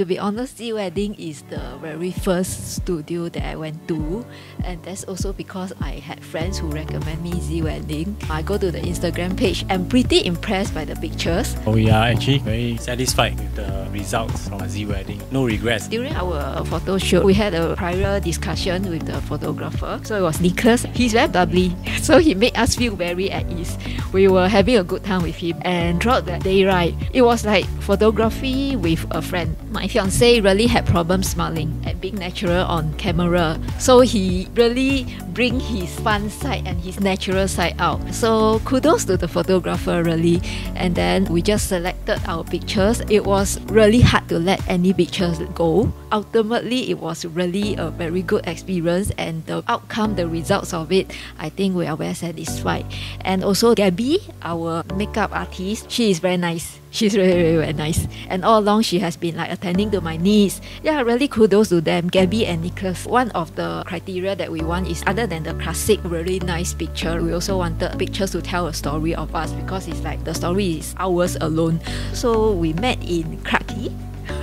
To be honest, Z Wedding is the very first studio that I went to, and that's also because I had friends who recommend me Z Wedding. I go to the Instagram page. I'm pretty impressed by the pictures. We are actually very satisfied with the results from Z Wedding. No regrets. During our photo shoot, we had a prior discussion with the photographer. So it was Nicholas. He's very bubbly, so he made us feel very at ease. We were having a good time with him, and throughout that day, right, it was like photography with a friend. My fiancé really had problems smiling and being natural on camera, so he really bring his fun side and his natural side out. So kudos to the photographer, really. And then we just selected our pictures. It was really hard to let any pictures go. Ultimately, it was really a very good experience, and the outcome, the results of it, I think we are very satisfied. And also Gabby, our makeup artist, she is very nice. She's really, very nice, and all along she has been like attending to my needs. Yeah, really kudos to them, Gabby and Nicholas. One of the criteria that we want is, other than the classic really nice picture, we also wanted pictures to tell a story of us, because it's like the story is ours alone. So we met in Clarke Quay.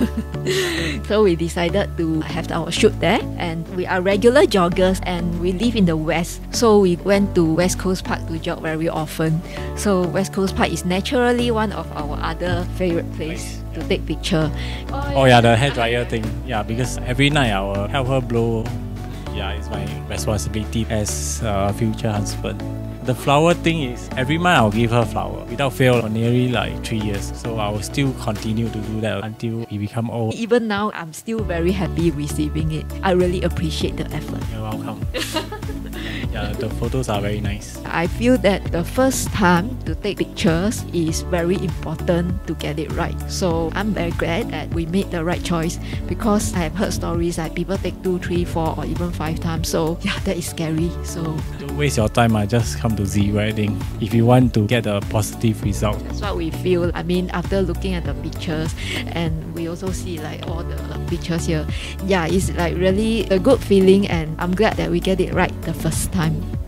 So we decided to have our shoot there, and we are regular joggers and we live in the west, so we went to West Coast Park to jog very often. So West Coast Park is naturally one of our other favorite place to take picture. Oh yeah, the hair dryer thing. Yeah, because every night I will help her blow. Yeah, it's my responsibility as a future husband. The flower thing is, every month I'll give her flower without fail for nearly like 3 years. So I will still continue to do that until we become old. Even now, I'm still very happy receiving it. I really appreciate the effort. You're welcome. Yeah, the photos are very nice. I feel that the first time to take pictures is very important to get it right. So I'm very glad that we made the right choice, because I have heard stories like people take 2, 3, 4 or even 5 times. So yeah, that is scary. So don't waste your time, just come to Z Wedding if you want to get a positive result. That's what we feel. I mean, after looking at the pictures, and we also see like all the pictures here, yeah, it's like really a good feeling, and I'm glad that we get it right the first time.